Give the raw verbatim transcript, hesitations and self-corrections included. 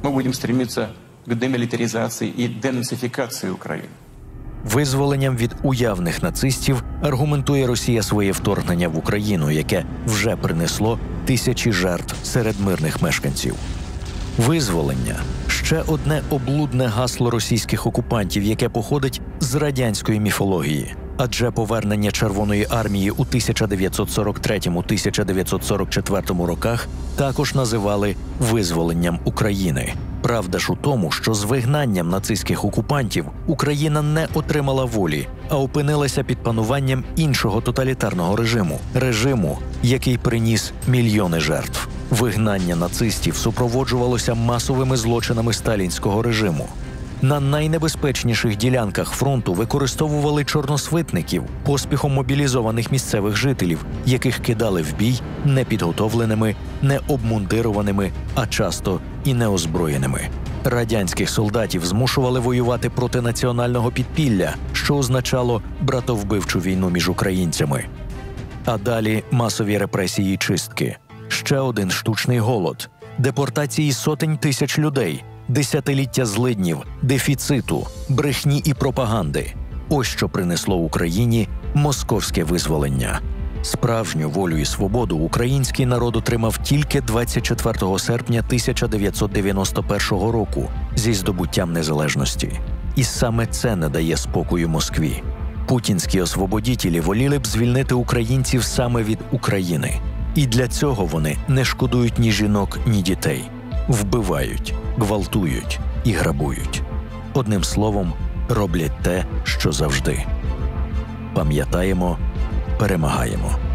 мы будем стремиться к демилитаризации и денацификации Украины. Визволенням від уявних нацистів аргументує Росія своє вторгнення в Україну, яке вже принесло тисячі жертв серед мирних мешканців. Визволення – ще одне облудне гасло російських окупантів, яке походить з радянської міфології. Адже повернення Червоної армії у тисяча дев'ятсот сорок третьому - тисяча дев'ятсот сорок четвертому роках також називали визволенням України. Правда ж у тому, що з вигнанням нацистських окупантів Україна не отримала волі, а опинилася під пануванням іншого тоталітарного режиму – режиму, який приніс мільйони жертв. Вигнання нацистів супроводжувалося масовими злочинами сталінського режиму. На найнебезпечніших ділянках фронту використовували чорносвитників, поспіхом мобілізованих місцевих жителів, яких кидали в бій непідготовленими, необмундированими, а часто і неозброєними. Радянських солдатів змушували воювати проти національного підпілля, що означало братовбивчу війну між українцями. А далі масові репресії і чистки. Ще один штучний голод, депортації сотень тисяч людей, десятиліття злиднів, дефіциту, брехні і пропаганди. Ось що принесло Україні московське визволення. Справжню волю і свободу український народ отримав тільки двадцять четвертого серпня тисяча дев'ятсот дев'яносто першого року зі здобуттям незалежності. І саме це не дає спокою Москві. Путінські освободітелі воліли б звільнити українців саме від України. І для цього вони не шкодують ні жінок, ні дітей. Вбивають, гвалтують і грабують. Одним словом, роблять те, що завжди. Пам'ятаємо, перемагаємо.